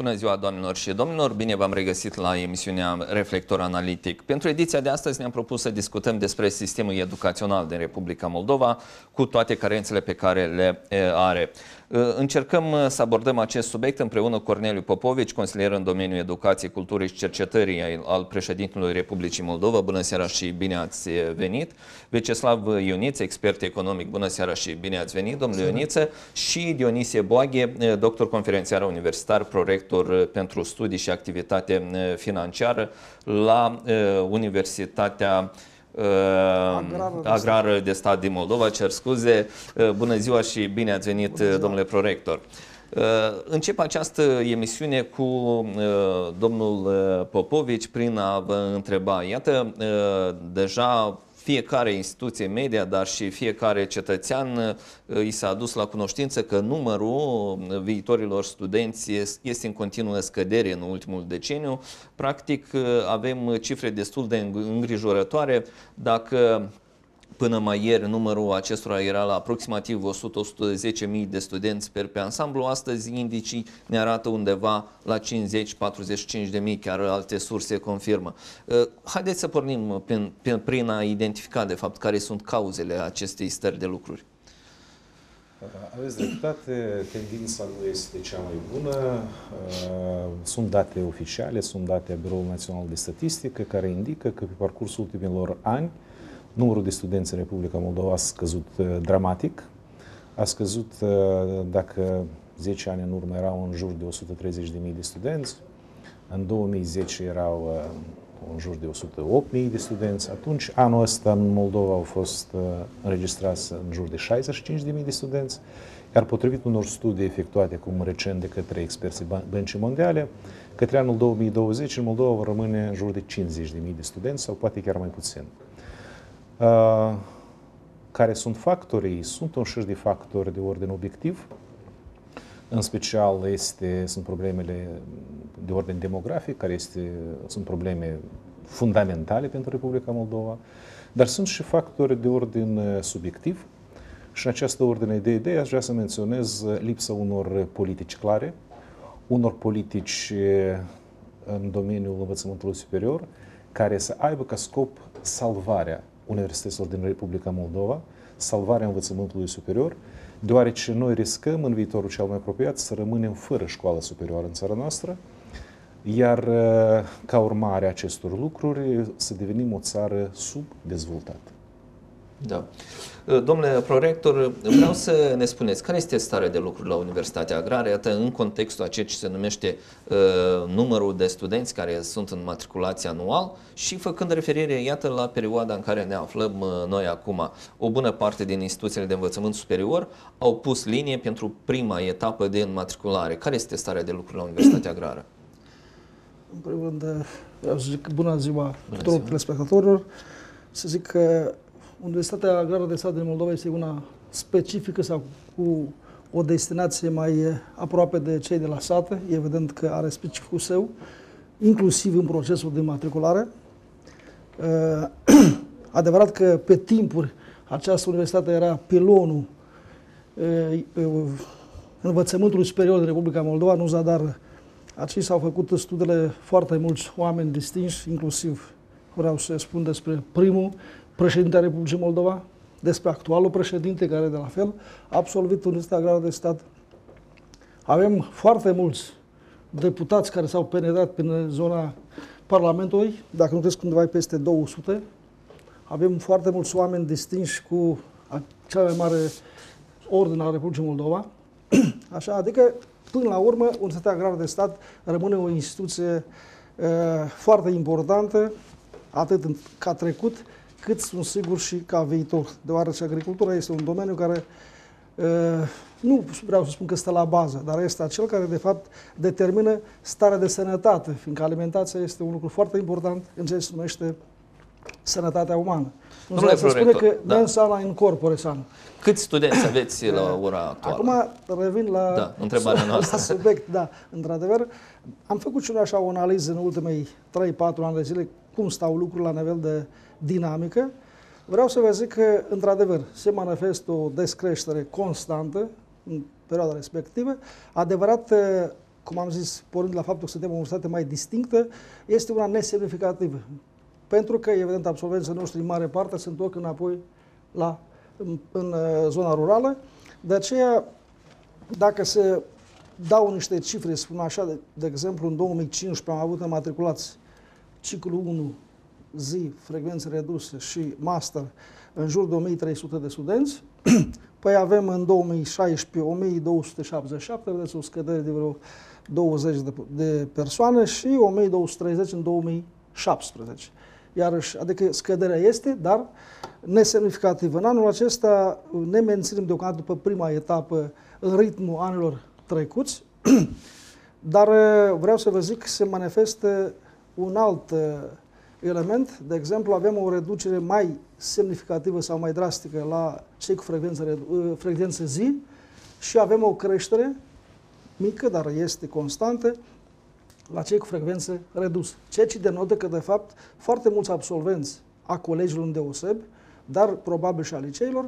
Bună ziua, doamnelor și domnilor! Bine v-am regăsit la emisiunea Reflector Analitic. Pentru ediția de astăzi ne-am propus să discutăm despre sistemul educațional din Republica Moldova, cu toate carențele pe care le are. Încercăm să abordăm acest subiect împreună cu Corneliu Popovici, consilier în domeniul educației, culturii și cercetării al președintelui Republicii Moldova. Bună seara și bine ați venit! Veceslav Ioniță, expert economic. Bună seara și bine ați venit, domnule Ioniță! Și Dionisie Boaghe, doctor conferențiar universitar, prorector pentru studii și activitate financiară la Universitatea Agrară de Stat din Moldova. Cer scuze. Bună ziua și bine ați venit, domnule prorector. Încep această emisiune cu domnul Popovici prin a vă întreba. Iată, deja fiecare instituție media, dar și fiecare cetățean i s-a adus la cunoștință că numărul viitorilor studenți este în continuă scădere în ultimul deceniu. Practic avem cifre destul de îngrijorătoare. Dacă până mai ieri numărul acestora era la aproximativ 100-110.000 de studenți pe ansamblu, astăzi indicii ne arată undeva la 50-45.000, chiar alte surse confirmă. Haideți să pornim prin a identifica de fapt care sunt cauzele acestei stări de lucruri. Aveți dreptate, tendința nu este cea mai bună. Sunt date oficiale, sunt date a Biroului Național de Statistică care indică că pe parcursul ultimilor ani numărul de studenți în Republica Moldova a scăzut dramatic. A scăzut, dacă 10 ani în urmă erau în jur de 130.000 de studenți, în 2010 erau în jur de 108.000 de studenți. Atunci, anul ăsta în Moldova au fost înregistrați în jur de 65.000 de studenți, iar potrivit unor studii efectuate acum recent de către experții Băncii Mondiale, către anul 2020 în Moldova vor rămâne în jur de 50.000 de studenți sau poate chiar mai puțin. Care sunt factorii? Sunt un șir de factori de ordin obiectiv. În special sunt problemele de ordin demografic, sunt probleme fundamentale pentru Republica Moldova, dar sunt și factori de ordin subiectiv. Și în această ordine de idei aș vrea să menționez lipsa unor politici clare, unor politici în domeniul învățământului superior, care să aibă ca scop salvarea universităților din Republica Moldova, salvarea învățământului superior, deoarece noi riscăm în viitorul cel mai apropiat să rămânem fără școală superioară în țara noastră, iar ca urmare a acestor lucruri să devenim o țară subdezvoltată. Da. Domnule prorector, vreau să ne spuneți care este starea de lucruri la Universitatea Agrară, iată, în contextul a ceea ce se numește numărul de studenți care sunt în matriculație anual și făcând referire, iată, la perioada în care ne aflăm noi acum. O bună parte din instituțiile de învățământ superior au pus linie pentru prima etapă de înmatriculare. Care este starea de lucruri la Universitatea Agrară? În primul rând, vreau să zic bună ziua tuturor telespectatorilor, să zic că Universitatea Agrară de Stat din Moldova este una specifică sau cu o destinație mai aproape de cei de la sate. Evident că are specificul său, inclusiv în procesul de matriculare. Adevărat că pe timpuri această universitate era pilonul învățământului superior din Republica Moldova, nu zadar. Aici s-au făcut studiile foarte mulți oameni distinși, inclusiv vreau să spun despre primul președinte al Republicii Moldova, despre actualul președinte, care de la fel a absolvit Universitatea Agrară de Stat. Avem foarte mulți deputați care s-au penetrat prin zona Parlamentului, dacă nu crezi undeva peste 200. Avem foarte mulți oameni distinși cu cea mai mare ordine a Republicii Moldova. Așa, adică, până la urmă, Universitatea Agrară de Stat rămâne o instituție foarte importantă, atât ca trecut, cât sunt sigur și ca viitor, deoarece agricultura este un domeniu care nu vreau să spun că stă la bază, dar este acel care de fapt determină starea de sănătate, fiindcă alimentația este un lucru foarte important în ceea ce se numește sănătatea umană. Nu se spune că mens sana in corpore sano. Câți studenți aveți la ora actuală? Acum revin la întrebarea noastră. La subiect. Da, într-adevăr, am făcut și așa o analiză în ultimii 3-4 ani de zile cum stau lucrurile la nivel de dinamică. Vreau să vă zic că, într-adevăr, se manifestă o descreștere constantă în perioada respectivă. Adevărat, cum am zis, pornind la faptul că suntem o universitate mai distinctă, este una nesemnificativă. Pentru că, evident, absolvenții noștri, în mare parte, se întorc înapoi în zona rurală. De aceea, dacă se dau niște cifre, spun așa, de exemplu, în 2015 am avut înmatriculați ciclul 1, zi, frecvențe reduse și master în jur de 1300 de studenți, păi avem în 2016 1277, vedeți o scădere de vreo 20 de persoane și 1230 în 2017. Iarăși, adică scăderea este, dar nesemnificativă. În anul acesta ne menținem deocamdată după prima etapă în ritmul anilor trecuți, dar vreau să vă zic că se manifestă un alt element. De exemplu, avem o reducere mai semnificativă sau mai drastică la cei cu frecvență zi și avem o creștere mică, dar este constantă, la cei cu frecvențe redusă. Ceea ce denotă că, de fapt, foarte mulți absolvenți a colegiilor îndeosebi, dar probabil și a liceilor,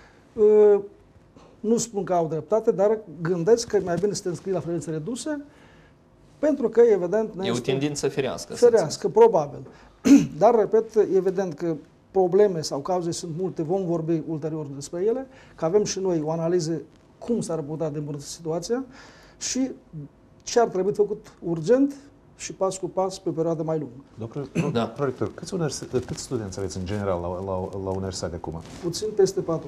nu spun că au dreptate, dar gândesc că e mai bine să te înscrii la frecvențe reduse, pentru că, evident... E o tendință firească. Firească, probabil. Dar, repet, evident că probleme sau cauze sunt multe, vom vorbi ulterior despre ele, că avem și noi o analiză cum s-ar putea îmbunătăți situația și ce ar trebui făcut urgent și pas cu pas pe o perioadă mai lungă. Domnule prorector, câți studenți aveți în general la universitate acum? Puțin peste 4.000.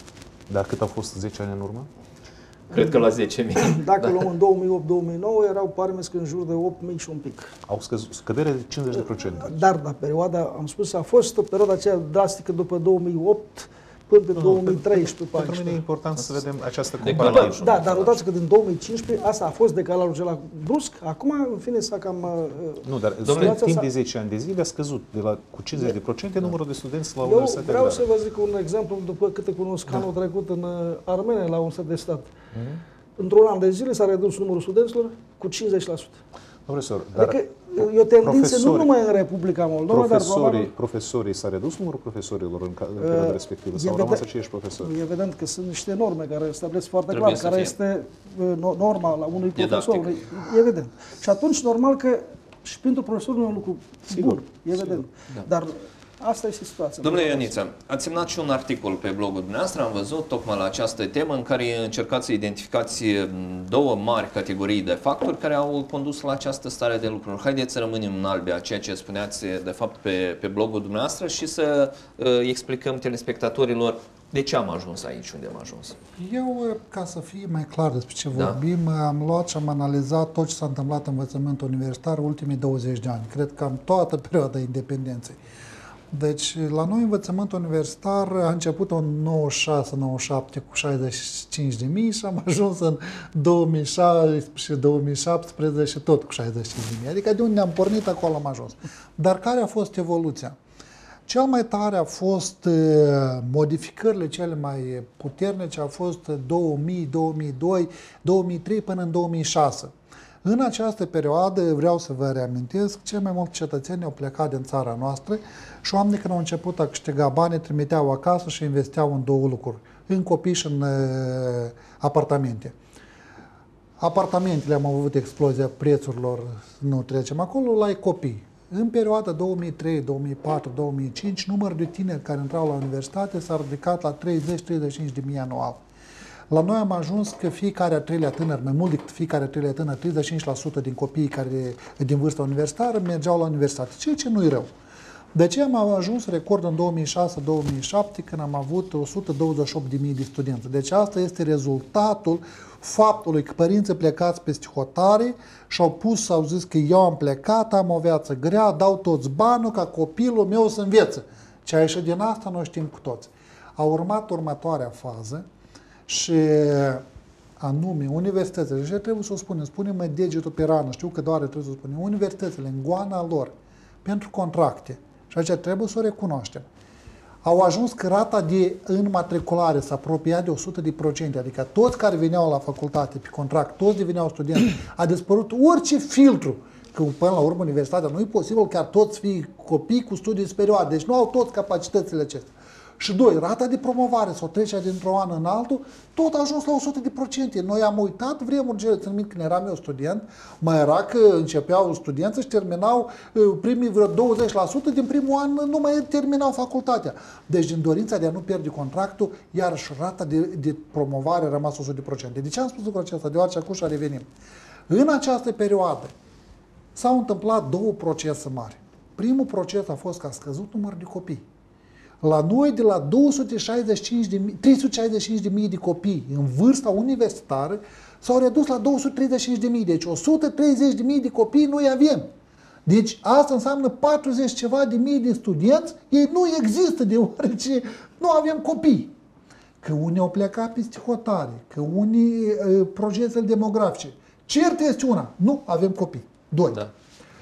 Dar cât au fost 10 ani în urmă? Cred că la 10.000. Dacă luăm în 2008-2009, erau parmesc în jur de 8.000 și un pic. Au scădere de 50%. Dar perioada, am spus, a fost o perioadă aceea drastică după 2008 până pe 2013. Pentru mine e important să vedem această comparație. Da, dar notați că din 2015 asta a fost decalajul acela brusc. Acum, în fine, s-a cam... Nu, dar timp de 10 ani de zile a scăzut cu 50% numărul de studenți la Universitatea Eu vreau să vă zic un exemplu, după câte cunosc anul trecut în Armenia, la Universitatea de Stat. Într-un an de zile s-a redus numărul studenților cu 50%. Profesor, adică e o tendință nu numai în Republica Moldova, dar probabil... Profesorii, s-a redus numărul profesorilor în perioada respectivă sau au rămas aceiași profesori? Evident că sunt niște norme care stabilesc foarte clar care este norma la unui profesor. Evident. Și atunci, normal că și pentru profesor nu e un lucru bun, evident. Dar asta este situația. Domnule Ioniță, ați semnat și un articol pe blogul dumneavoastră, am văzut tocmai la această temă în care încercați să identificați două mari categorii de factori care au condus la această stare de lucruri. Haideți să rămânem în albe a ceea ce spuneați de fapt pe blogul dumneavoastră și să explicăm telespectatorilor de ce am ajuns aici, unde am ajuns. Eu, ca să fie mai clar despre ce vorbim, am luat și am analizat tot ce s-a întâmplat în învățământul universitar ultimii 20 de ani. Cred că am toată perioada independenței. Deci, la noi învățământul universitar a început în 96-97 cu 65.000 și am ajuns în 2016-2017 tot cu 65.000. Adică de unde am pornit, acolo am ajuns. Dar care a fost evoluția? Cel mai tare a fost modificările cele mai puternice, a fost 2000, 2002, 2003 până în 2006. În această perioadă, vreau să vă reamintesc, cei mai mulți cetățeni au plecat din țara noastră și oamenii când au început a câștiga bani, trimiteau acasă și investeau în două lucruri, în copii și în apartamente. Apartamentele am avut explozia prețurilor, nu trecem acolo, la copii. În perioada 2003, 2004, 2005, numărul de tineri care intrau la universitate s-a ridicat la 30-35 de mii anual. La noi am ajuns că fiecare a treilea tânăr, mai mult decât fiecare a treilea tânăr, 35% din copiii care din vârsta universitară mergeau la universitate, ceea ce nu e rău. De aceea am ajuns record în 2006-2007 când am avut 128.000 de studenți. Deci asta este rezultatul faptului că părinții plecați peste hotare și-au pus, s-au zis că eu am plecat, am o viață grea, dau toți banul ca copilul meu să învețe. Ce a ieșit din asta noi știm cu toți. A urmat următoarea fază și anume universitățile, și trebuie să o spunem, spunem degetul pe rană, știu că doar trebuie să o spunem, universitățile în goana lor pentru contracte, și aceea trebuie să o recunoaștem, au ajuns că rata de înmatriculare s-a apropiat de 100%, adică toți care veneau la facultate pe contract, toți deveneau studenți, a dispărut orice filtru, că până la urmă universitatea nu e posibil chiar toți fii copii cu studii superioare, deci nu au toți capacitățile acestea. Și doi, rata de promovare sau trecerea dintr-un an în altul, tot a ajuns la 100%. Noi am uitat vremurile, țin minte, când eram eu student, mai era că începeau studenți și terminau primii vreo 20% din primul an, nu mai terminau facultatea. Deci din dorința de a nu pierde contractul, iarăși rata de promovare a rămas 100%. De ce am spus lucrul acesta? Deoarece acum și revenim. În această perioadă s-au întâmplat două procese mari. Primul proces a fost că a scăzut numărul de copii. La noi, de la 365.000 de copii în vârsta universitară, s-au redus la 235.000. Deci 130.000 de copii noi avem. Deci asta înseamnă 40 ceva de mii de studenți, ei nu există deoarece nu avem copii. Că unii au plecat peste hotare, că unii procesele demografice. Cert este una, nu avem copii. Doi. Da.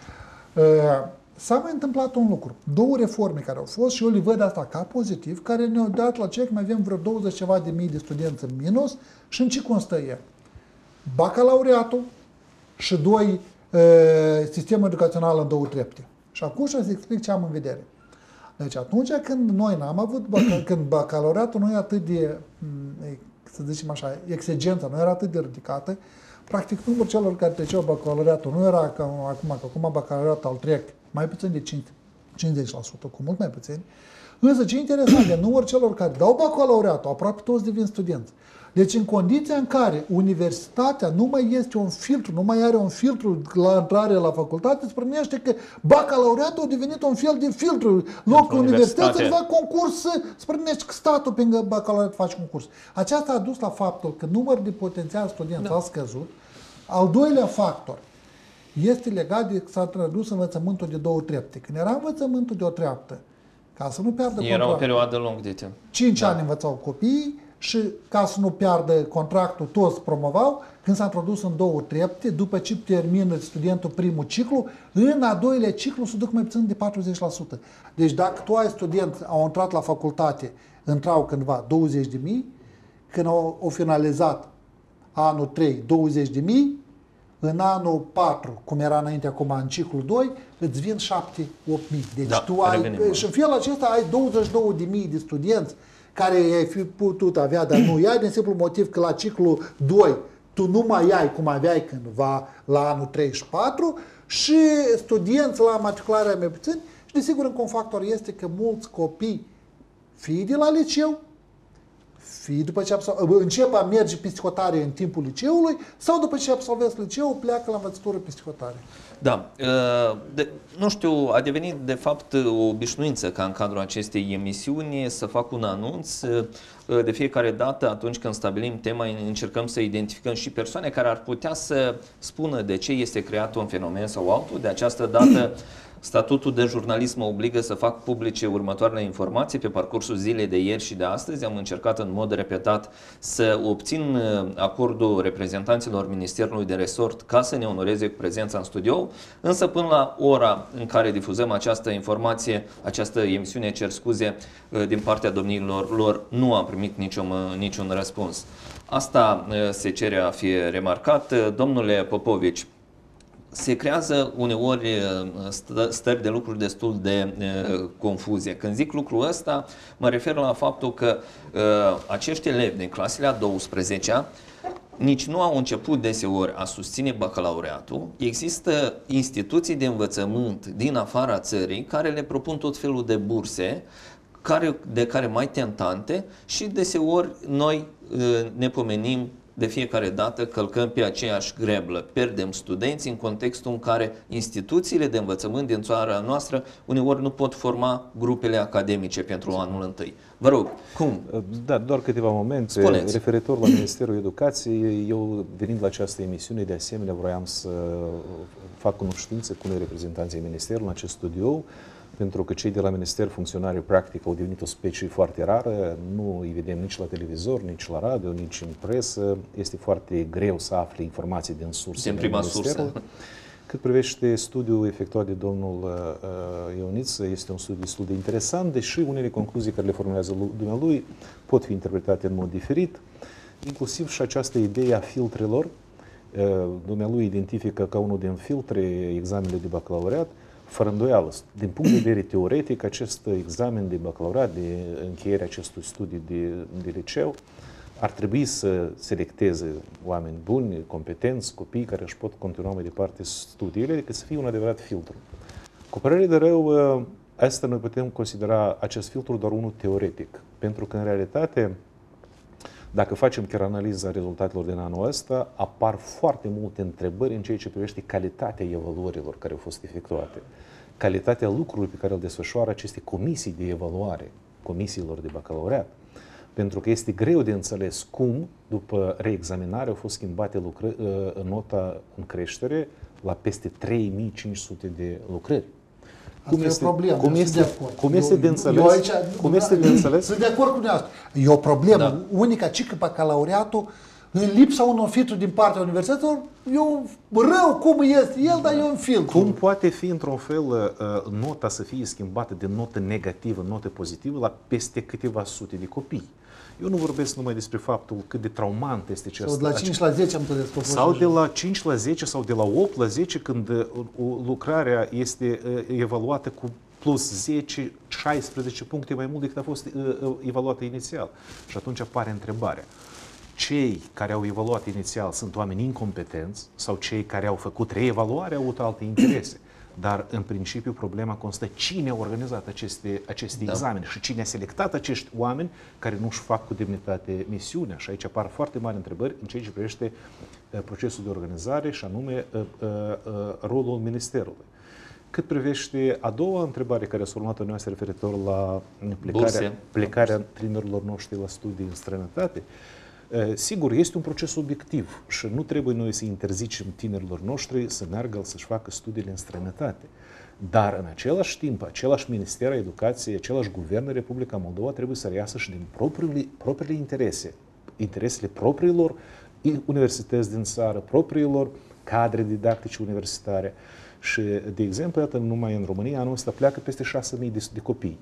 S-a mai întâmplat un lucru. Două reforme care au fost și eu le văd asta ca pozitiv, care ne-au dat la ce mai avem vreo 20 ceva de mii de studenți în minus și în ce constă el? Bacalaureatul și doi, sistemul educațional în două trepte. Și acum să explic ce am în vedere. Deci atunci când noi n-am avut, când bacalaureatul nu e atât de, să zicem așa, exigența nu era atât de ridicată, practic numărul celor care treceau bacalaureatul nu era ca acum, că acum bacalaureatul al trec mai puțin de 50%, cu mult mai puțin. Însă ce interesant, de numărul celor care dau bacalaureatul, aproape toți devin studenți. Deci în condiția în care universitatea nu mai este un filtru, nu mai are un filtru la intrare la facultate, se spunește că bacalaureatul a devenit un fel de filtru. Locul universității îți fac concurs, se spunește că statul pe bacalaureat face concurs. Aceasta a dus la faptul că numărul de potențial studenți a scăzut. Al doilea factor este legat de că s-a tradus învățământul de două trepte. Când era învățământul de o treaptă, ca să nu piardă contractul. Era o perioadă lungă de timp. 5 ani învățau copiii și ca să nu piardă contractul, toți promovau. Când s-a introdus în două trepte, după ce termină studentul primul ciclu, în a doilea ciclu se duc mai puțin de 40%. Deci dacă tu ai studenți, au intrat la facultate, intrau cândva 20.000, când au finalizat anul 3, 20.000, în anul 4, cum era înainte acum în ciclul 2, îți vin 7-8.000. Deci tu ai, și în felul acesta ai 22.000 de studenți care ai fi putut avea, dar nu ai, din simplu motiv că la ciclul 2 tu nu mai ai cum aveai cândva la anul 34 și studenți la matricularea mai puțin și desigur încă un factor este că mulți copii, fie de la liceu, fie după ce încep a merge peste hotare în timpul liceului sau după ce absolvesc liceul, pleacă la învățătură peste hotare. Da. Nu știu, a devenit de fapt o obișnuință ca în cadrul acestei emisiuni să fac un anunț. De fiecare dată, atunci când stabilim tema, încercăm să identificăm și persoane care ar putea să spună de ce este creat un fenomen sau altul. De această dată, statutul de jurnalism mă obligă să fac publice următoarele informații. Pe parcursul zilei de ieri și de astăzi am încercat în mod repetat să obțin acordul reprezentanților Ministerului de Resort ca să ne onoreze cu prezența în studio, însă până la ora în care difuzăm această informație, această emisiune, cer scuze, din partea domnilor lor, nu am primit niciun răspuns. Asta se cere a fi remarcat. Domnule Popovici, se creează uneori stări de lucruri destul de confuzie. Când zic lucrul ăsta, mă refer la faptul că acești elevi din clasele a 12-a nici nu au început deseori a susține bacalaureatul. Există instituții de învățământ din afara țării care le propun tot felul de burse, de care mai tentante și deseori noi ne pomenim de fiecare dată călcăm pe aceeași greblă. Pierdem studenți în contextul în care instituțiile de învățământ din țara noastră uneori nu pot forma grupele academice pentru anul întâi. Vă rog, cum? Da, doar câteva momente. Spuneți. Referitor la Ministerul Educației, eu venind la această emisiune, de asemenea, vroiam să fac cunoștință cu noi reprezentanții Ministerului în acest studio, pentru că cei de la Minister, funcționarii practic, au devenit o specie foarte rară, nu îi vedem nici la televizor, nici la radio, nici în presă. Este foarte greu să afli informații din surse. Din prima sursă. Cât privește studiul efectuat de domnul Ioniță, este un studiu destul de interesant, deși unele concluzii care le formulează dumnealui pot fi interpretate în mod diferit, inclusiv și această idee a filtrelor. Dumnealui identifică ca unul din filtre examenele de bacalaureat Fără îndoială, din punct de vedere teoretic, acest examen de bacalaureat, de încheierea acestui studii de liceu, ar trebui să selecteze oameni buni, competenți, copii care își pot continua mai departe studiile, decât să fie un adevărat filtru. Cu părere de rău, asta noi putem considera acest filtru doar unul teoretic, pentru că în realitate, dacă facem chiar analiza rezultatelor din anul ăsta, apar foarte multe întrebări în ceea ce privește calitatea evaluărilor care au fost efectuate, calitatea lucrului pe care îl desfășoară aceste comisii de evaluare, comisiilor de bacalaureat, pentru că este greu de înțeles cum, după reexaminare, au fost schimbate nota în creștere la peste 3500 de lucrări. Cum este o problemă, cum este de înțeles? Sunt de acord cu dumneavoastră. E o problemă unică, ci că bacalaureatul, în lipsa unor filtru din partea universităților, eu rău cum este el, dar e un filtru. Cum poate fi, într-un fel, nota să fie schimbată de notă negativă în notă pozitivă la peste câteva sute de copii? Eu nu vorbesc numai despre faptul cât de traumant este acest... Sau de la 5 la 10 am tot descoperit. Sau de la 5 la 10 sau de la 8 la 10 când lucrarea este evaluată cu plus 10, 16 puncte mai mult decât a fost evaluată inițial. Și atunci apare întrebarea. Cei care au evaluat inițial sunt oameni incompetenți sau cei care au făcut reevaluare au avut alte interese? Dar, în principiu, problema constă cine a organizat aceste examene și cine a selectat acești oameni care nu-și fac cu demnitate misiunea. Și aici apar foarte mari întrebări în ceea ce privește procesul de organizare și anume rolul Ministerului. Cât privește a doua întrebare care s-a urmat-o noastră referitor la plecarea tinerilor noștri la studii în străinătate, sigur, este un proces obiectiv și nu trebuie noi să interzicem tinerilor noștri să meargă să-și facă studiile în străinătate. Dar, în același timp, același Minister al Educației, același Guvern în Republica Moldova trebuie să reiasă și din propriile interese, interesele propriilor universități din țară, propriilor cadre didactice universitare. Și, de exemplu, iată, numai în România, anul ăsta pleacă peste 6.000 de copii.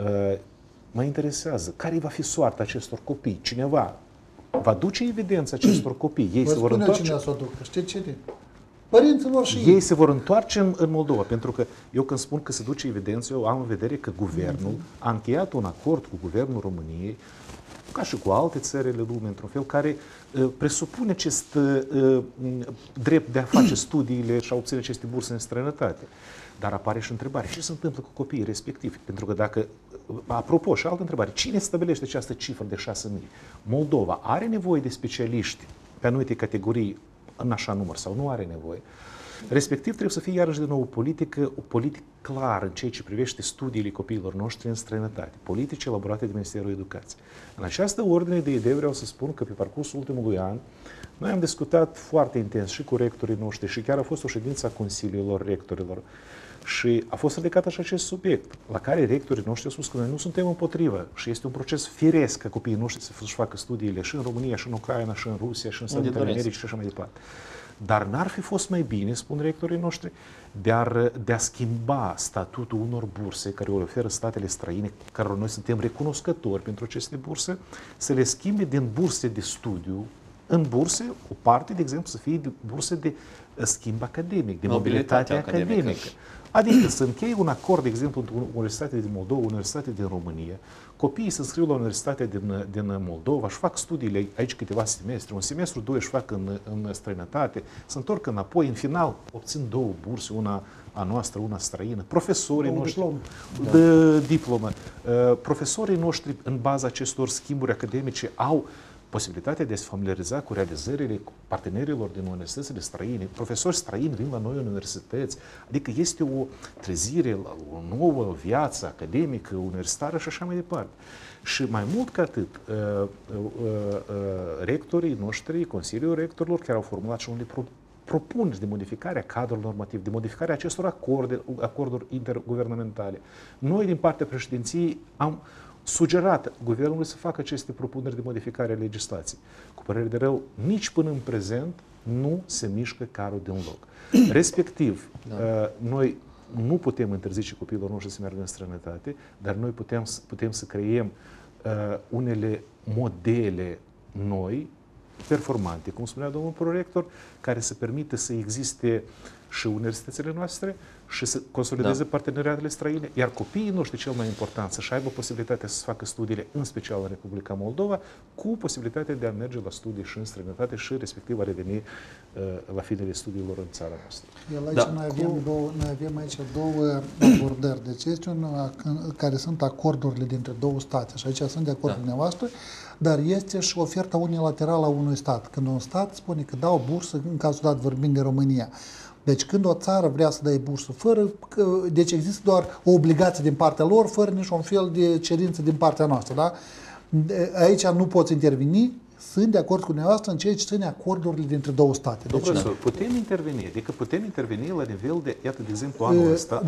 Mă interesează, care va fi soarta acestor copii? Cineva va duce evidența acestor copii. Ei se vor întoarce. Cine să o ducă? Știți cine? Părinților și ei se vor întoarce în Moldova, pentru că eu când spun că se duce evidență, eu am în vedere că guvernul a încheiat un acord cu guvernul României, ca și cu alte țările lumii, într-un fel, care presupune acest drept de a face studiile și a obține aceste burse în străinătate. Dar apare și întrebarea, ce se întâmplă cu copiii respectivi? Pentru că dacă, apropo, și altă întrebare, cine stabilește această cifră de 6.000? Moldova are nevoie de specialiști pe anumite categorii în așa număr sau nu are nevoie? Respectiv, trebuie să fie iarăși din nou o politică clară în ceea ce privește studiile copiilor noștri în străinătate, politici elaborate de Ministerul Educației. În această ordine de idei vreau să spun că pe parcursul ultimului an noi am discutat foarte intens și cu rectorii noștri și chiar a fost o ședință a Consiliilor Rectorilor și a fost ridicat așa acest subiect, la care rectorii noștri au spus că noi nu suntem împotrivă și este un proces firesc ca copiii noștri să-și facă studiile și în România, și în Ucraina, și în Rusia, și în Statele Americe și așa mai departe. Dar n-ar fi fost mai bine, spun rectorii noștri, de a schimba statutul unor burse care o oferă statele străine, care noi suntem recunoscători pentru aceste burse, să le schimbe din burse de studiu în burse, o parte, de exemplu, să fie de burse de schimb academic, de mobilitate academică. Adică să încheie un acord, de exemplu, între Universitatea din Moldova, Universitatea din România, copiii se înscriu la Universitatea din Moldova, își fac studiile aici câteva semestre, un semestru, doi își fac în străinătate, se întorc înapoi, în final obțin două burse, una a noastră, una străină. Profesorii noștri, diplomă. Profesorii noștri, în baza acestor schimburi academice, au posibilitatea de a se familiariza cu realizările partenerilor din universitățile străine. Profesori străini vin la noi în universități. Adică este o trezire la o nouă viață academică, universitară și așa mai departe. Și mai mult ca atât, rectorii noștri, Consiliul Rectorilor, chiar au formulat și unele propuneri de modificare a cadrului normativ, de modificare a acestor acorduri interguvernamentale. Noi, din partea președinției, am sugerat guvernului să facă aceste propuneri de modificare a legislației. Cu părere de rău, nici până în prezent nu se mișcă carul din loc. Respectiv, noi nu putem interzice copiilor noștri să meargă în străinătate, dar noi putem să creiem unele modele noi performante, cum spunea domnul prorector, care să permită să existe și universitățile noastre și să consolideze parteneriatele străine, iar copiii noștri, cel mai important, să-și aibă posibilitatea să facă studiile, în special în Republica Moldova, cu posibilitatea de a merge la studii și în străinătate și respectiv a reveni la finele studiilor în țara noastră. Noi avem aici două abordări. Deci este care sunt acordurile dintre două state și aici sunt de acord cu dumneavoastră, dar este și oferta unilaterală a unui stat. Când un stat spune că dau bursă, în cazul dat vorbim de România, deci când o țară vrea să dai bursă deci există doar o obligație din partea lor, fără niciun fel de cerință din partea noastră. Da? Aici nu poți interveni, sunt de acord cu dumneavoastră în ceea ce ține acordurile dintre două state. Deci, profesor, putem interveni, adică putem interveni la nivel de, iată, de exemplu, anul ăsta.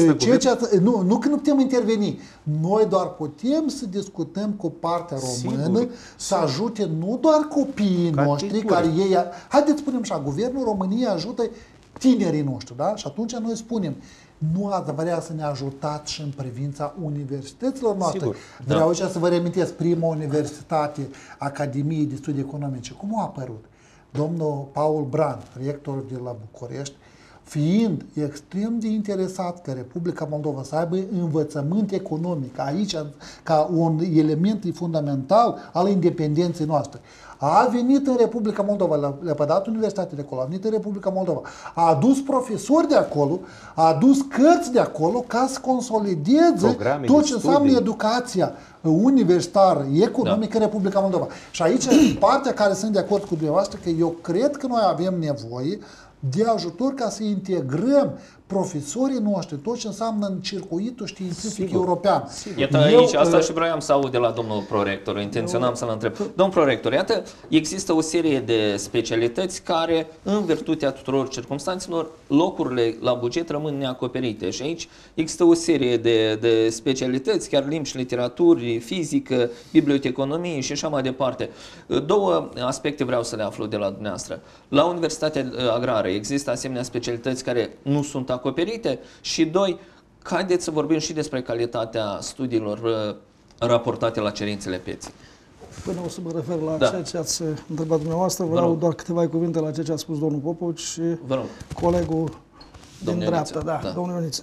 Nu că nu putem interveni, noi doar putem să discutăm cu partea română, să ajute nu doar copiii noștri, care ei, haideți să spunem așa, guvernul României ajută tinerii noștri, da? Și atunci noi spunem, nu ați vrea să ne ajutați și în privința universităților noastre. Sigur, vreau aici să vă reamintesc, prima universitate, Academiei de Studii Economice, cum a apărut? Domnul Paul Bran, rector de la București, fiind extrem de interesat că Republica Moldova să aibă învățământ economic aici ca un element fundamental al independenței noastre, a venit în Republica Moldova, le-a dat universitatea de acolo, a venit în Republica Moldova, a adus profesori de acolo, a adus cărți de acolo ca să consolideze tot ce înseamnă educația universitară, economică în Republica Moldova. Și aici, partea care sunt de acord cu dumneavoastră, că eu cred că noi avem nevoie de ajutor ca să integrăm profesorii noștri, tot ce înseamnă în circuitul științific european. Iată, aici, asta și vreau să aud de la domnul prorector, intenționam să-l întreb. Domnul prorector, iată, există o serie de specialități care, în virtutea tuturor circumstanțelor, locurile la buget rămân neacoperite. Și aici există o serie de specialități, chiar limbi și literaturi, fizică, biblioteconomie și așa mai departe. Două aspecte vreau să le aflu de la dumneavoastră. La Universitatea Agrară există asemenea specialități care nu sunt acoperite și doi, haideți să vorbim și despre calitatea studiilor raportate la cerințele pieței. Până o să mă refer la ceea ce ați întrebat dumneavoastră, vreau doar câteva cuvinte la ceea ce a spus domnul Popovici și colegul din dreapta, domnul Ioniță.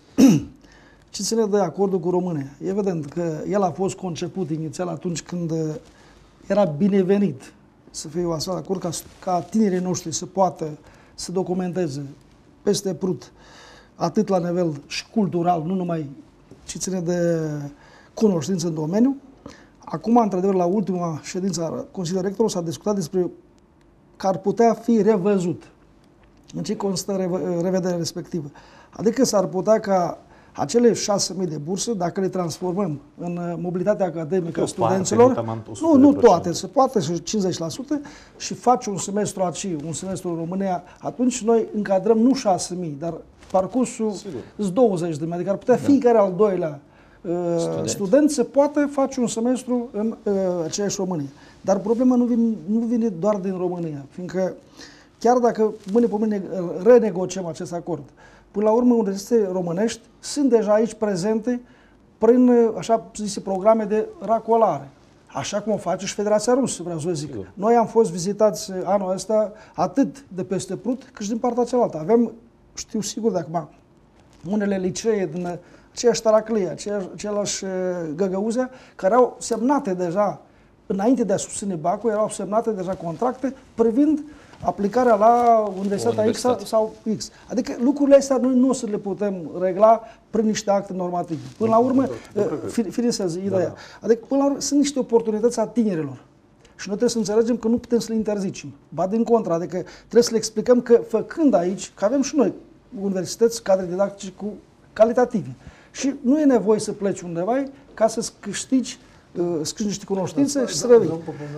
Ce ține de acordul cu România? Evident că el a fost conceput inițial atunci când era binevenit să fie un astfel de acord ca tinerii noștri să poată să documenteze peste prut, atât la nivel și cultural, nu numai ce ține de cunoștință în domeniu. Acum, într-adevăr, la ultima ședință a Consiliului Rector s-a discutat despre că ar putea fi revăzut. În ce constă revederea respectivă? Adică s-ar putea ca acele 6.000 de burse, dacă le transformăm în mobilitatea academică a studenților, nu toate, se poate și 50%, și faci un semestru aici, un semestru în România, atunci noi încadrăm nu 6.000, dar parcursul 20.000, adică ar putea fiecare al doilea student să poate face un semestru în aceeași România. Dar problema nu vine doar din România, fiindcă chiar dacă mâine pe mâine renegociem acest acord, până la urmă universitățile românești sunt deja aici prezente prin, așa zise, programe de racolare. Așa cum o face și Federația Rusă, vreau să vă zic. Sigur. Noi am fost vizitați anul ăsta atât de peste Prut, cât și din partea cealaltă. Avem, știu sigur de acum, unele licee din aceeași Taraclie, aceleași Găgăuzea, care au semnate deja, înainte de a susține BAC-ul, erau semnate deja contracte privind aplicarea la Universitatea X sau X. Adică lucrurile astea noi nu o să le putem regla prin niște acte normative. Până la urmă, finisez ideea. Adică, până la urmă, sunt niște oportunități a tinerilor. Și noi trebuie să înțelegem că nu putem să le interzicem. Ba din contra, adică trebuie să le explicăm că făcând aici, că avem și noi universități, cadre didactice cu calitative. Și nu e nevoie să pleci undeva ca să câștigi niște cunoștințe și să revii.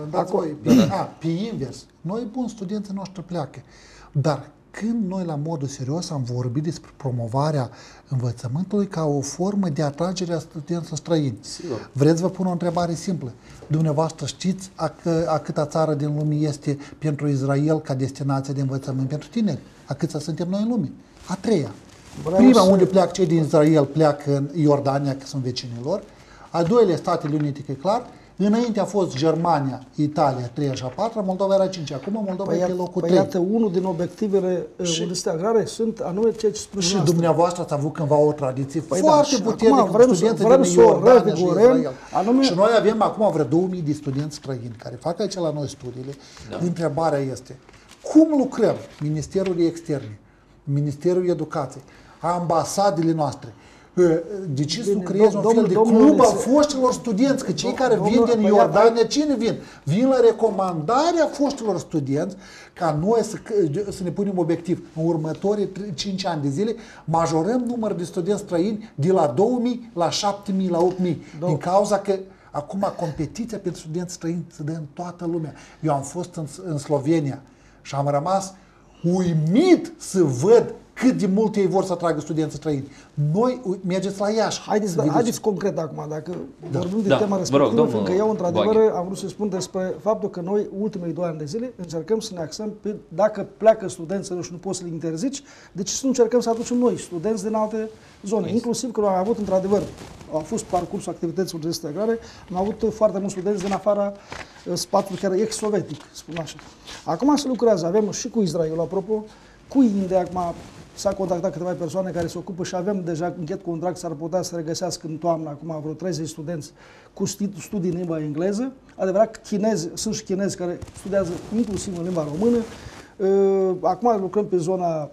Pe invers, noi buni studenții noștri pleacă, dar când noi la modul serios am vorbit despre promovarea învățământului ca o formă de atragere a studenților străini. Sigur. Vreți să vă pun o întrebare simplă? Dumneavoastră știți a câta țară din lume este pentru Israel ca destinație de învățământ pentru tineri? A câta suntem noi în lume? A treia. Prima unde pleacă cei din Israel pleacă în Iordania, că sunt vecinii lor. A doilea, Statele Unite, că e clar. Înainte a fost Germania, Italia, 3 și a 4, Moldova era 5. Acum Moldova este locul 3. Iată, unul din obiectivele Universității Agrare sunt anume ceea ce spuneți. Și dumneavoastră ați avut cândva o tradiție foarte puternică cu studenții din să o Iordania și Israel. Anume... Și noi avem acum vreo 2000 de studenți străini care fac aici la noi studiile. Da. Întrebarea este, cum lucrăm Ministerul Externe, Ministerul Educației, ambasadele noastre? De ce să nu creezi un fel de club al foștilor studenți? Că cei care vin din Iordania, cine vin? Vin la recomandarea foștilor studenți ca noi să ne punem obiectiv. În următorii 5 ani de zile majorăm numărul de studenți străini de la 2000 la 7000 la 8000. Din cauza că acum competiția pentru studenți străini se dă în toată lumea. Eu am fost în Slovenia și am rămas uimit să văd cât de mult ei vor să atragă studenți străini. Noi mergeți la Iași. Haideți concret acum, dacă vorbim de tema respectivă, fiindcă eu, într-adevăr, am vrut să spun despre faptul că noi, ultimii 2 ani de zile, încercăm să ne axăm pe, dacă pleacă studenții și nu poți să le interzici, de ce să nu încercăm să aducem noi studenți din alte zone? Inclusiv că am avut, într-adevăr, au fost parcursul activității Universității Agrare, am avut foarte mulți studenți din afara spațiului chiar ex-sovietic, spun așa. Acum se lucrează, avem și cu Israel, apropo, cu India, acum s-a contactat câteva persoane care se ocupă și avem deja închet contract, s-ar putea să regăsească în toamnă, acum vreo 30 studenți cu studii în limba engleză. Adevărat, sunt și chinezi care studiază inclusiv în limba română. Acum lucrăm pe zona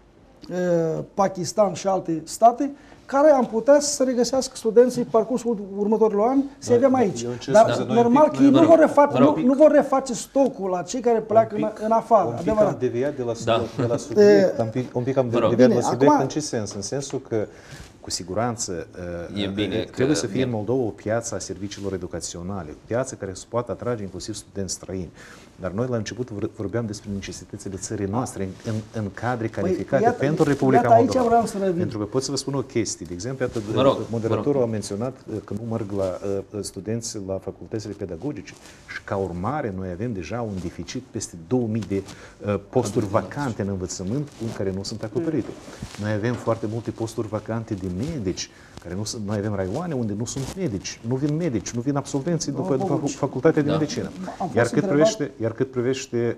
Pakistan și alte state, care am putea să se regăsească studenții parcursul următorilor ani, să avem aici. Dar normal că ei nu vor reface stocul la cei care pleacă în afară. Un pic am deviat de la subiect. Un pic am deviat de la subiect în ce sens? În sensul că cu siguranță trebuie să fie în Moldova o piață a serviciilor educaționale, o piață care să poată atrage inclusiv studenți străini. Dar noi la început vorbeam despre necesitățile țării noastre în cadre calificate pentru Republica Moldova. Pentru că pot să vă spun o chestie. De exemplu, moderatorul a menționat că nu merg la studenți la facultățile pedagogice și ca urmare noi avem deja un deficit peste 2000 de posturi vacante în învățământ care nu sunt acoperite. Noi avem foarte multe posturi vacante de medici, care nu sunt, noi avem raioane unde nu sunt medici, nu vin medici, nu vin absolvenții după facultatea de medicină. Iar cât privește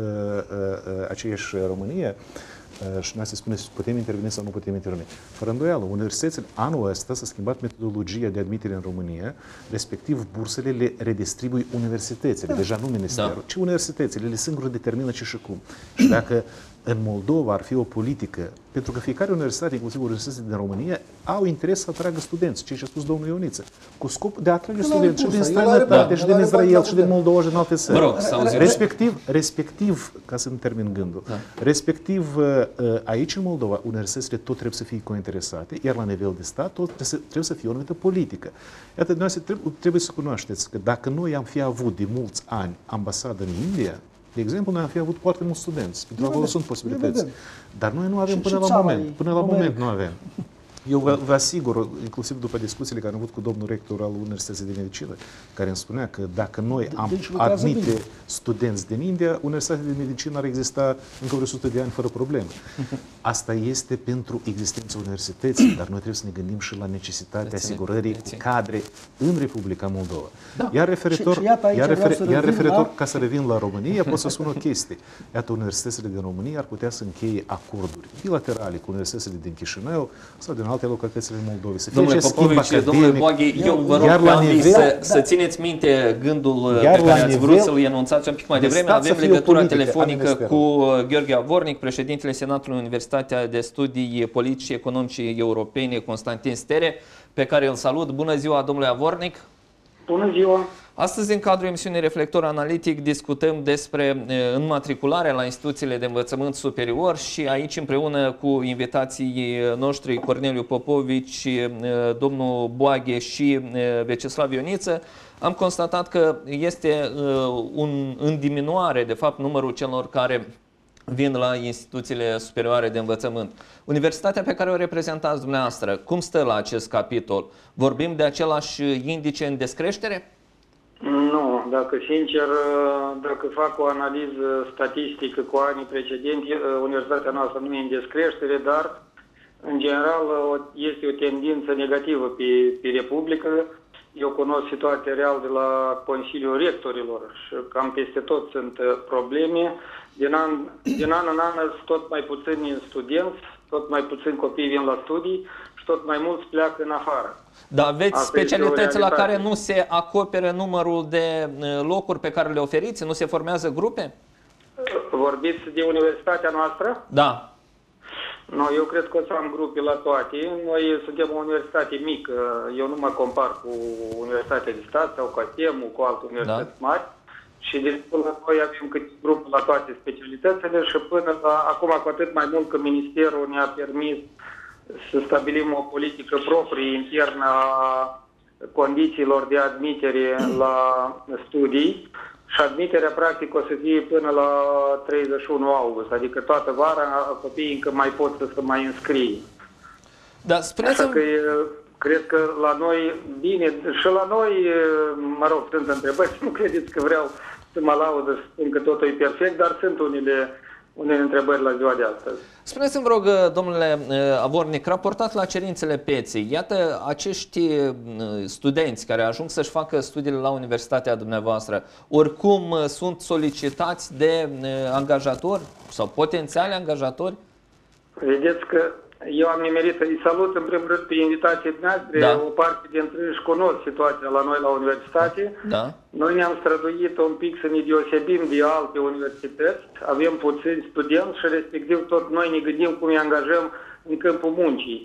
aceeași România, și noi se spune putem interveni sau nu putem interveni. Fără îndoială, universitățile, anul ăsta s-a schimbat metodologia de admitere în România, respectiv bursele le redistribui universitățile, deja nu ministerul, ci universitățile, ele singure determină ce și cum. Și dacă în Moldova ar fi o politică, pentru că fiecare universitate, inclusiv universitățile din România, au interes să atragă studenți, ceea ce a spus domnul Ioniță, cu scopul de a atrage studenți și din străinătate, și din Israel, și din Moldova, și din alte țări. Respectiv, ca să-mi termin gândul, respectiv aici în Moldova, universitățile tot trebuie să fie cointeresate, iar la nivel de stat tot trebuie să fie o anumită politică. Iată, trebuie să cunoașteți că dacă noi am fi avut de mulți ani ambasadă în India, de exemplu, noi am fi avut foarte mulți studenți, pentru că acolo sunt posibilități. Dar noi nu avem până la moment. Până la moment nu avem. Eu vă asigur, inclusiv după discuțiile care am avut cu domnul rector al Universității de Medicină, care îmi spunea că dacă noi am admite studenți din India, Universitatea de Medicină ar exista încă 100 de ani fără probleme. Asta este pentru existența universității, dar noi trebuie să ne gândim și la necesitatea asigurării cadre în Republica Moldova. Iar referitor, ca să revin la România, pot să spun o chestie. Iată, universitățile din România ar putea să încheie acorduri bilaterale cu universitățile din Chișinău sau din alte localitățile Moldovei. Domnule Popovici, domnule Boaghi, eu vă rog să țineți minte gândul pe care ați vrut să-l enunțați un pic mai devreme. Avem legătura telefonică cu Gheorghe Avornic, președintele Senatului Universitatea de Studii Politice și Economice Europene, Constantin Stere, pe care îl salut. Bună ziua, domnule Avornic! Bună ziua! Astăzi, în cadrul emisiunii Reflector Analitic, discutăm despre înmatricularea la instituțiile de învățământ superior și aici, împreună cu invitații noștri, Corneliu Popovici, domnul Boaghe și Veceslav Ioniță, am constatat că este în diminuare, de fapt, numărul celor care vin la instituțiile superioare de învățământ. Universitatea pe care o reprezentați dumneavoastră, cum stă la acest capitol? Vorbim de același indice în descreștere? Nu, dacă sincer, dacă fac o analiză statistică cu anii precedenți, universitatea noastră nu e în descreștere, dar în general este o tendință negativă pe Republică. Eu cunosc situația reală de la Consiliul Rectorilor și cam peste tot sunt probleme. Din an în an sunt tot mai puțini studenți, tot mai puțini copii vin la studii și tot mai mulți pleacă în afară. Dar aveți Asta specialități la realitate. care nu se acoperă numărul de locuri pe care le oferiți? Nu se formează grupe? Vorbiți de universitatea noastră? Da. No, eu cred că o să am grupe la toate. Noi suntem o universitate mică. Eu nu mă compar cu Universitatea de Stat sau cu ATEM, cu alte universități mari. Și deci până la noi avem câte grupe la toate specialitățile și până la acum cu atât mai mult că Ministerul ne-a permis să stabilim o politică proprie internă a condițiilor de admitere la studii. Și admiterea practic o să fie până la 31 august, adică toată vara copiii încă mai pot să se mai înscrie. Da, Așa că cred că la noi, bine, și la noi, mă rog, sunt întrebări, nu credeți că vreau să mă laud să spun că totul e perfect, dar sunt unele întrebări la ziua de astăzi. Spuneți-mi, vă rog, domnule Avornic, raportat la cerințele pieței, iată acești studenți care ajung să-și facă studiile la universitatea dumneavoastră, oricum sunt solicitați de angajatori sau potențiali angajatori? Vedeți că eu am nimerit, îi salut în primul rând pe invitații noastre, Da. o parte dintre ei își cunosc situația la noi la universitate. Da. Noi ne-am străduit un pic să ne deosebim de alte universități, avem puțini studenți și respectiv tot noi ne gândim cum îi angajăm în câmpul muncii.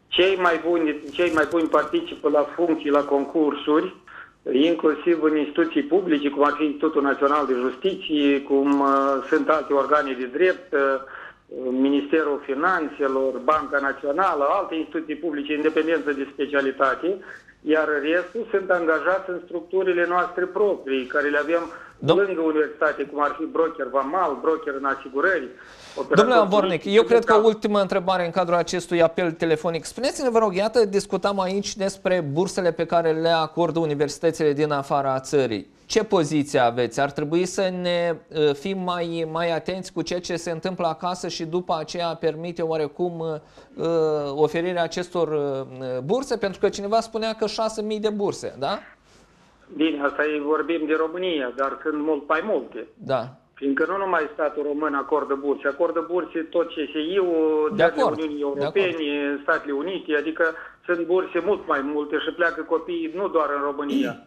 Cei mai buni participă la funcții, la concursuri, inclusiv în instituții publice, cum ar fi Institutul Național de Justiție, cum sunt alte organe de drept, Ministerul Finanțelor, Banca Națională, alte instituții publice independență de specialitate, iar restul sunt angajați în structurile noastre proprii, care le avem lângă universitate, cum ar fi broker vamal, broker în asigurări. Domnule Avornic, eu cred că o ultimă întrebare în cadrul acestui apel telefonic. Spuneți-ne, vă rog, iată, discutam aici despre bursele pe care le acordă universitățile din afara țării. Ce poziție aveți? Ar trebui să ne fim mai atenți cu ceea ce se întâmplă acasă și după aceea permite oarecum oferirea acestor burse? Pentru că cineva spunea că 6.000 de burse, da? Bine, asta vorbim de România, dar sunt mult mai multe. Da. Fiindcă nu numai statul român acordă burse tot CSI-ul, țările Uniunii Europene, Statele Unite, adică sunt burse mult mai multe și pleacă copiii nu doar în România.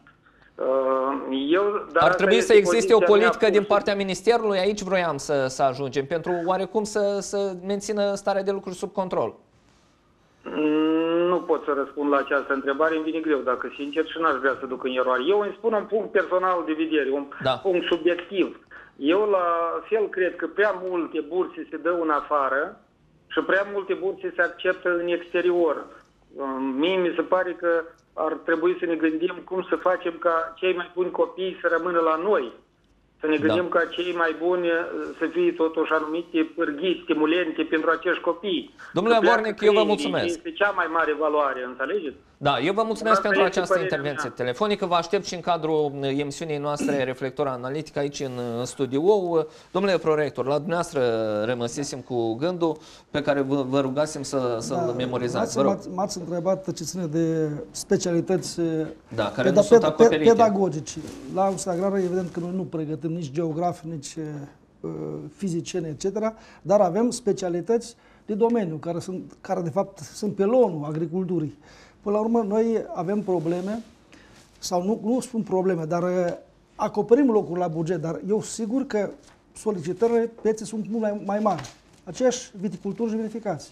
Ar trebui să existe o politică din partea Ministerului, aici vroiam să ajungem, pentru oarecum să mențină starea de lucruri sub control. Nu pot să răspund la această întrebare, îmi vine greu, dacă sincer, și n-aș vrea să duc în eroare. Eu îmi spun un punct personal de vedere, un punct subiectiv. Eu la fel cred că prea multe burse se dă în afară și prea multe burse se acceptă în exterior. Mie mi se pare că ar trebui să ne gândim cum să facem ca cei mai buni copii să rămână la noi. Să ne gândim ca cei mai buni să fie totuși anumite pârghii, stimulente pentru acești copii. Domnule Avornic, eu vă mulțumesc. Este cea mai mare valoare, înțelegeți? Da, eu vă mulțumesc pentru această intervenție telefonică. Vă aștept și în cadrul emisiunii noastre Reflector Analitic aici în studio. Domnule prorector, la dumneavoastră rămăsesem cu gândul pe care vă rugasem să-l memorizați. M-ați întrebat ce ține de specialități care nu sunt acoperite. Pedagogice. La Universitatea Agrară, evident că noi nu pregătim nici geografi, nici fizicieni, etc., dar avem specialități de domeniu, care de fapt sunt pelonul agriculturii. Până la urmă, noi avem probleme, sau nu spun probleme, dar acoperim locuri la buget, dar eu sigur că solicitările pieței sunt mult mai mari. Aceeași viticultură și vinificație,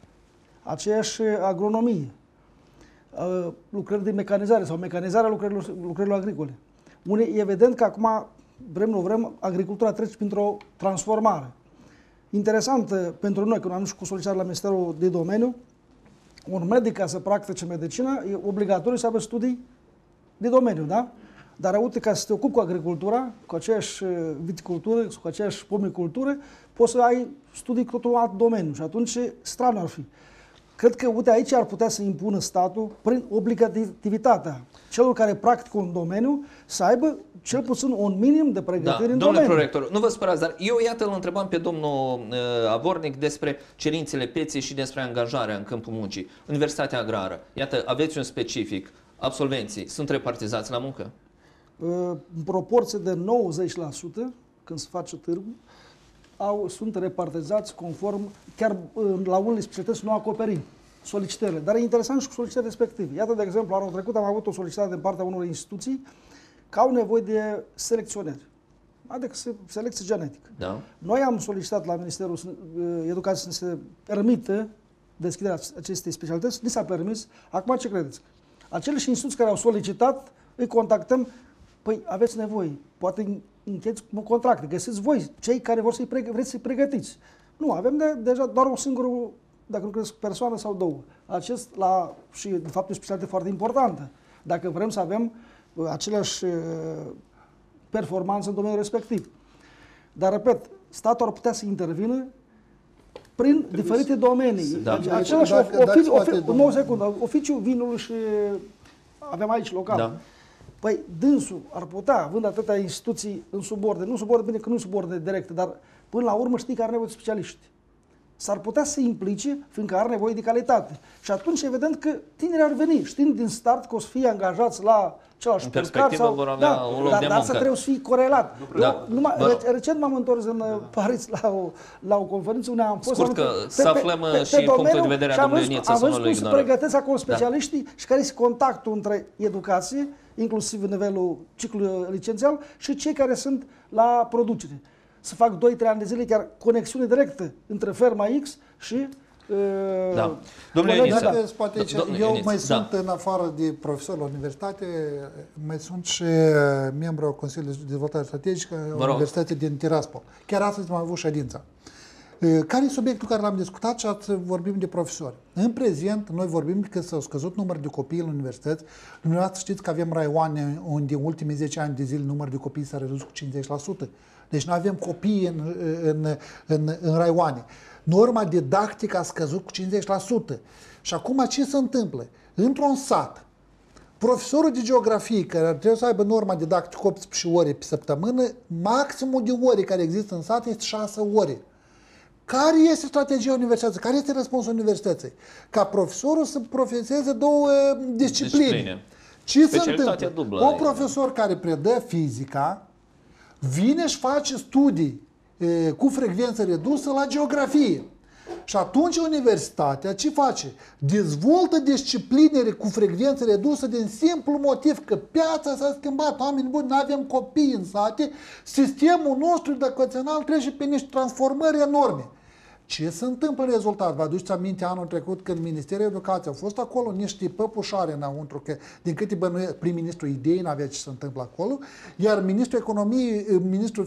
aceeași agronomie, lucrări de mecanizare sau mecanizarea lucrărilor agricole. E evident că acum, vrem nu vrem, agricultura trece printr-o transformare. Interesant pentru noi, când am și cu solicitare la Ministerul de Domeniu, un medic ca să practice medicină, e obligatoriu să aibă studii de domeniu, da? Dar uite, ca să te ocupi cu agricultura, cu aceeași viticultură, cu aceeași pomicultură, poți să ai studii cu totul alt domeniu și atunci stran ar fi. Cred că, uite, aici ar putea să impună statul, prin obligativitatea celor care practică un domeniu, să aibă cel puțin un minim de pregătire în domeniu. Domnule prorector, nu vă spărați, dar eu iată îl întrebam pe domnul Avornic despre cerințele pieței și despre angajarea în câmpul muncii. Universitatea Agrară, iată, aveți un specific. absolvenții sunt repartizați la muncă? În proporție de 90%, când se face târgul, sunt repartizați conform, chiar la unele specialități nu acoperim solicitările. Dar e interesant și cu solicitările respective. Iată, de exemplu, anul trecut am avut o solicitare din partea unor instituții că au nevoie de selecționeri, adică selecție genetică. Da. Noi am solicitat la Ministerul Educației să se permită deschiderea acestei specialități, ni s-a permis. Acum ce credeți? Acele și instituții care au solicitat, îi contactăm, păi aveți nevoie, poate încheiați contracte, găsiți voi cei care vor vreți să-i pregătiți. Nu, avem deja doar o singură, dacă nu crezi, persoană sau două. Și de fapt e o specialitate foarte importantă. Dacă vrem să avem aceleași performanțe în domeniul respectiv. Dar, repet, statul ar putea să intervină prin diferite domenii. Da. Același oficiul vinului și avem aici local. Da. Păi dânsul ar putea, având atâtea instituții în subordine, nu subordine, bine că nu subordine directe, dar până la urmă știi că are nevoie de specialiști. S-ar putea să se implice, fiindcă are nevoie de calitate. Și atunci, evident că tinerii ar veni, știind din start că o să fie angajați la celălalt perspectivă sau, vor avea un loc de muncă. Dar să trebuie să fie corelat. Da. Recent m-am întors în Paris la o conferință unde am fost. Scurt că să aflăm și punctul de vedere a domnului Niță, să nu-l ignorăm. Am văzut cum se pregătesc acolo specialiștii și care este contactul între educație, inclusiv în nivelul ciclului licențial, și cei care sunt la producere. Să fac 2-3 ani de zile chiar conexiune directă între ferma X și da. Domnule Ioniță, eu mai sunt, în afară de profesor la universitate, mai sunt și membru al Consiliului de Dezvoltare Strategică a Universității din Tiraspol. Chiar astăzi am avut ședința. Care e subiectul care l-am discutat și ați vorbim de profesori? În prezent, noi vorbim că s-au scăzut numărul de copii în universități. Dumneavoastră știți că avem raioane unde în ultimii 10 ani de zile numărul de copii s-a redus cu 50%. Deci noi avem copii în raioane. Norma didactică a scăzut cu 50%. Și acum ce se întâmplă? Într-un sat, profesorul de geografie, care ar trebui să aibă norma didactică 18 ore pe săptămână, maximul de ore care există în sat este 6 ore. Care este strategia universității? Care este răspunsul universității? Ca profesorul să profeseze două discipline. Ce se întâmplă? Dublă, un profesor care predă fizica vine și face studii cu frecvență redusă la geografie. Și atunci universitatea ce face? Dezvoltă disciplinele cu frecvență redusă din simplu motiv că piața s-a schimbat. Oameni buni, nu avem copii în sate, sistemul nostru educațional trece pe niște transformări enorme. Ce se întâmplă în rezultat? Vă aduceți aminte anul trecut când Ministerul Educației au fost acolo niște păpușare înăuntru, că din câte bănuiesc prim-ministrul idei n-avea ce se întâmplă acolo, iar Ministrul Economiei, Ministrul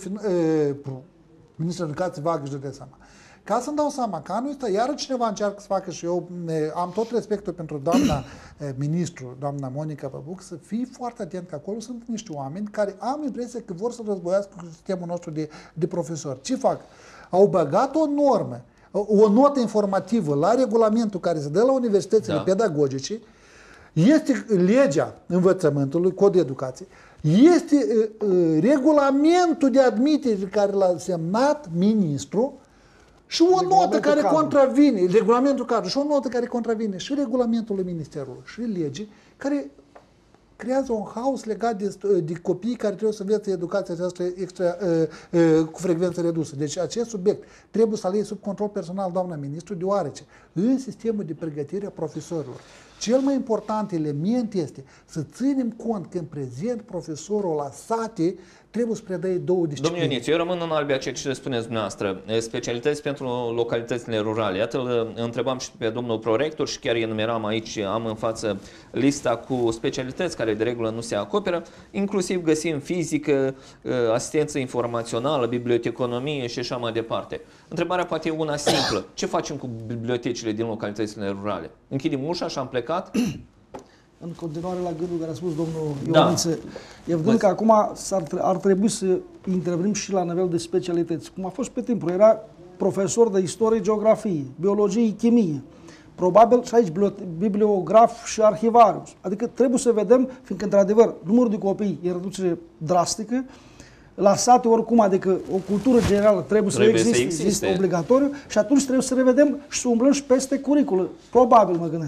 Educației va grijă de seama. Ca să-mi dau seama că anul ăsta iară cineva încearcă să facă și eu am tot respectul pentru doamna ministru, doamna Monica Păbuc, să fii foarte atent că acolo sunt niște oameni care am impresia că vor să războiască cu sistemul nostru de profesori. Ce fac? Au băgat o normă, o notă informativă la regulamentul care se dă la universitățile pedagogice, este legea învățământului, cod de educație, este regulamentul de admitere care l-a semnat ministrul și o notă care contravine, regulamentul cadru, și o notă care contravine și regulamentul ministerului și legii, care creează un haos legat de copii care trebuie să învețe educația aceasta cu frecvență redusă. Deci acest subiect trebuie să-l iei sub control personal, doamna ministru, deoarece în sistemul de pregătire a profesorilor, cel mai important element este să ținem cont că în prezent profesorul la sate trebuie să predăie două discipline. Domnule Ioniță, eu rămân în albia ceea ce spuneți dumneavoastră, specialități pentru localitățile rurale. Iată, îl întrebam și pe domnul prorector și chiar enumeram aici, am în față lista cu specialități care de regulă nu se acoperă, inclusiv găsim fizică, asistență informațională, biblioteconomie și așa mai departe. Întrebarea poate e una simplă. Ce facem cu bibliotecile din localitățile rurale? Închidem ușa și am plecat? În continuare la gândul care a spus domnul Ioniță, evident că acum ar trebui să intervenim și la nivel de specialități. Cum a fost pe timpul, era profesor de istorie, geografie, biologie, chimie, probabil și aici bibliograf și arhivar. Adică trebuie să vedem, fiindcă într-adevăr numărul de copii e reducere drastică, la sate oricum, adică o cultură generală trebuie să existe obligatoriu și atunci trebuie să revedem și să umblăm și peste curiculă. Probabil, mă gândesc.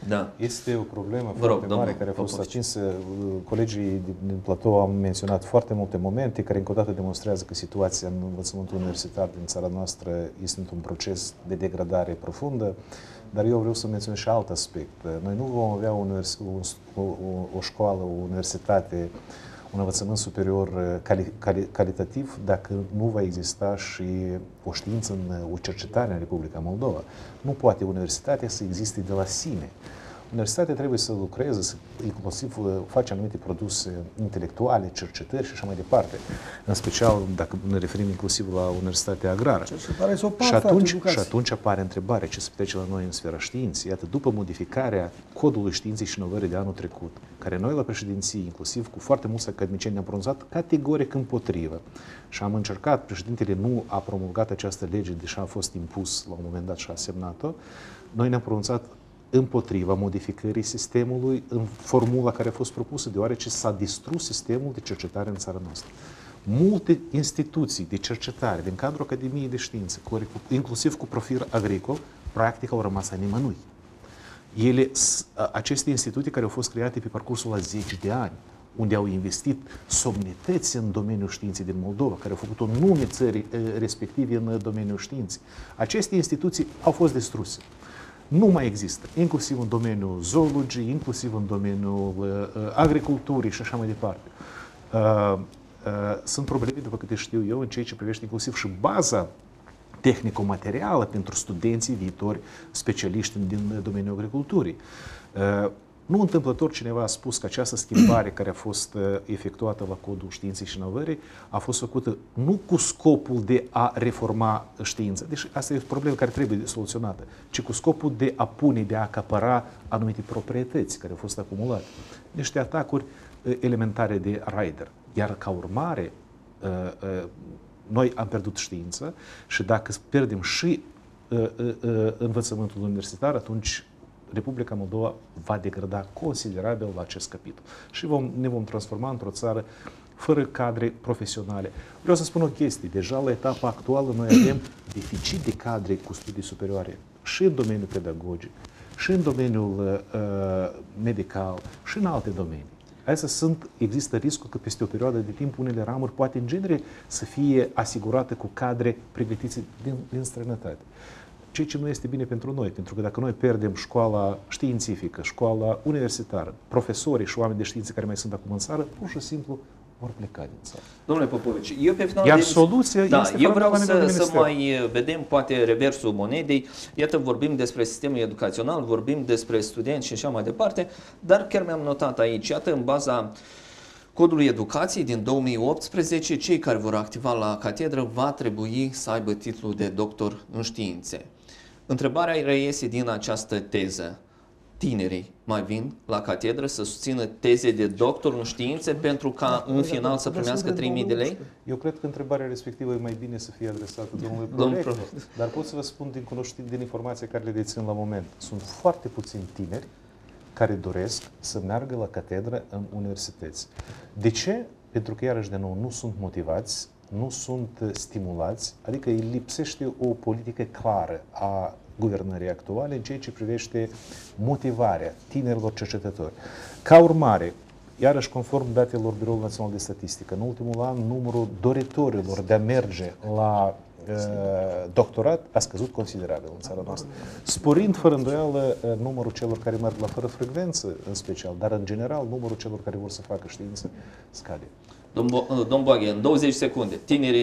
Da. Este o problemă Vă rog, foarte mare domnul care a fost Popovici. atinsă. Colegii din platou au menționat foarte multe momente care încă o dată demonstrează că situația în învățământul universitar din țara noastră este într-un proces de degradare profundă, dar eu vreau să menționez și alt aspect. Noi nu vom avea o școală, o universitate, un învățământ superior calitativ dacă nu va exista și o știință, o cercetare în Republica Moldova. Nu poate universitatea să existe de la sine. Universitatea trebuie să lucreze, să inclusiv face anumite produse intelectuale, cercetări și așa mai departe. În special, dacă ne referim inclusiv la Universitatea Agrară. Și atunci apare întrebarea ce se petrece la noi în sfera științei. Iată, după modificarea codului științei și inovării de anul trecut, care noi la președinție, inclusiv cu foarte mulți academicieni, ne-am pronunțat categoric împotrivă și am încercat, președintele nu a promulgat această lege, deși a fost impus la un moment dat și a semnat-o, noi ne-am pronunțat împotriva modificării sistemului în formula care a fost propusă, deoarece s-a distrus sistemul de cercetare în țara noastră. Multe instituții de cercetare din cadrul Academiei de Științe, inclusiv cu profil agricol, practic au rămas a nimănui. Aceste instituții care au fost create pe parcursul la 10 de ani, unde au investit somnități în domeniul științei din Moldova, care au făcut un nume țării respective în domeniul științei, aceste instituții au fost distruse. Nu mai există, inclusiv în domeniul zoologiei, inclusiv în domeniul agriculturii și așa mai departe. Sunt probleme, după câte știu eu, în ceea ce privește inclusiv și baza tehnico-materială pentru studenții viitori specialiști din domeniul agriculturii. Nu întâmplător cineva a spus că această schimbare care a fost efectuată la Codul Științei și Inovării a fost făcută nu cu scopul de a reforma știința, deși asta e o problemă care trebuie soluționată, ci cu scopul de a pune, de a acapăra anumite proprietăți care au fost acumulate. Niște atacuri elementare de raider. Iar ca urmare, noi am pierdut știință și dacă pierdem și învățământul universitar, atunci Republica Moldova va degrada considerabil la acest capitol și ne vom transforma într-o țară fără cadre profesionale. Vreau să spun o chestie. Deja la etapa actuală noi avem deficit de cadre cu studii superioare și în domeniul pedagogic, și în domeniul medical, și în alte domenii. Există riscul că peste o perioadă de timp unele ramuri poate în genere să fie asigurate cu cadre pregătiți din străinătate. Ceea ce nu este bine pentru noi, pentru că dacă noi pierdem școala științifică, școala universitară, profesorii și oameni de știință care mai sunt acum în țară, pur și simplu vor pleca din țară. Domnule Popovici, eu pe final soluția este eu vreau să mai vedem poate reversul monedei. Iată, vorbim despre sistemul educațional, vorbim despre studenți și așa mai departe, dar chiar mi-am notat aici, iată, în baza Codului Educației din 2018, cei care vor activa la catedră va trebui să aibă titlul de doctor în științe. Întrebarea reiese din această teză. Tinerii mai vin la catedră să susțină teze de doctor în științe pentru ca în final să primească 3.000 de lei? Eu cred că întrebarea respectivă e mai bine să fie adresată domnului prorector, dar pot să vă spun din informația care le dețin la moment. Sunt foarte puțini tineri care doresc să meargă la catedră în universități. De ce? Pentru că, iarăși de nou, nu sunt motivați, nu sunt stimulați, adică îi lipsește o politică clară a guvernării actuale în ceea ce privește motivarea tinerilor cercetători. Ca urmare, iarăși conform datelor Biroului Național de Statistică, în ultimul an numărul doritorilor de a merge la doctorat a scăzut considerabil în țara noastră, sporind fără îndoială numărul celor care merg la fără frecvență în special, dar în general numărul celor care vor să facă știință scade. Domnul Boaghe, în 20 secunde,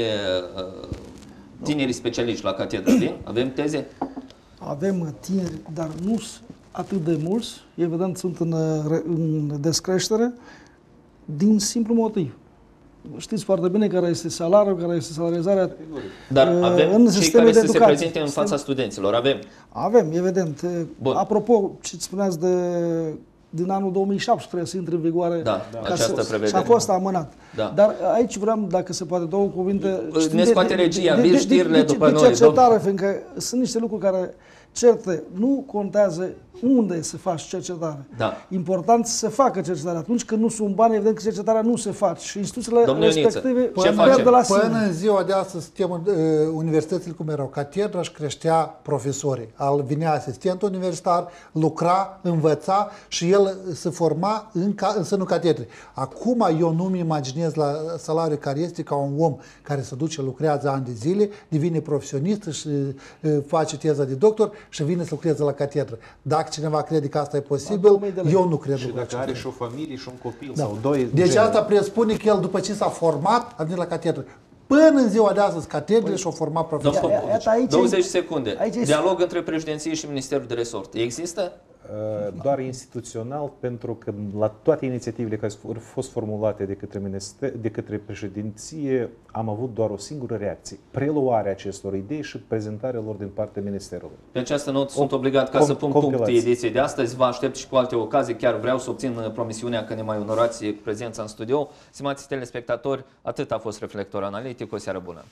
tinerii specialiști la catedră, avem teze? Avem tineri, dar nu atât de mulți, evident sunt în descreștere, din simplu motiv. Știți foarte bine care este salariul, care este salarizarea. Dar avem cei care să se prezinte în fața studenților, avem? Avem, evident. Bun. Apropo, ce spuneați din anul 2007 trebuie să intre în vigoare. Această prevedere. Și a fost amânat. Da. Dar aici vreau, dacă se poate, două cuvinte. Ne scoate regia, vin știrile după noi. De cercetare, fiindcă sunt niște lucruri certe. Nu contează unde se face cercetare. Da. Important să se facă cercetare. Atunci când nu sunt bani, evident că cercetarea nu se face și instituțiile Domnule respective Ioniță, pierd de la sine. Până în ziua de astăzi, sistemul universitățile cum erau, catedra își creștea profesorii. Vinea asistent universitar, lucra, învăța și el se forma în sânul catedrei. Acum eu nu-mi imaginez la salariul care este ca un om care se duce, lucrează ani de zile, devine profesionist și face teza de doctor și vine să lucreze la catedră. Dacă cineva crede că asta e posibil, eu nu cred. Și dacă are și o familie și un copil Da. sau doi... Deci asta presupune că el, după ce s-a format, a venit la catedră. Până în ziua de astăzi, catedrele și-au format profesorii. Domnul Iată, aici 20 secunde. aici e- Dialog între președinție și Ministerul de Resort. Există? Doar instituțional, pentru că la toate inițiativele care au fost formulate de către președinție, am avut doar o singură reacție. Preluarea acestor idei și prezentarea lor din partea Ministerului. Pe această notă sunt obligat ca să pun punct compilație. ediției de astăzi. Vă aștept și cu alte ocazii. Chiar vreau să obțin promisiunea că ne mai onorați prezența în studio. Stimați telespectatori, atât a fost Reflector Analitic. O seară bună!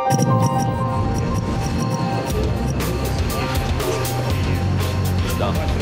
Da.